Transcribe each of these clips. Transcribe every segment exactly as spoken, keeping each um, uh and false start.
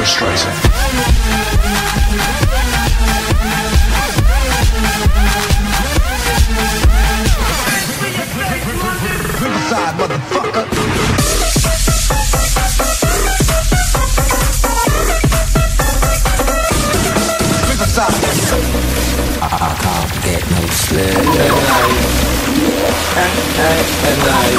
Barbra Streisand. Riverside, motherfucker. I, I can't get no sleep. At night, at night.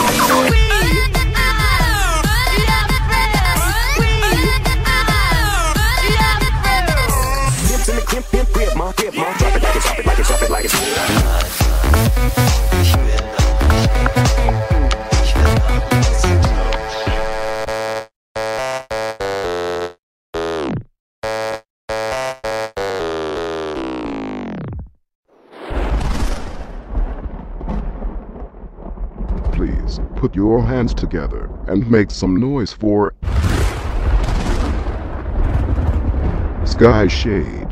Please put your hands together and make some noise for Sky Shade.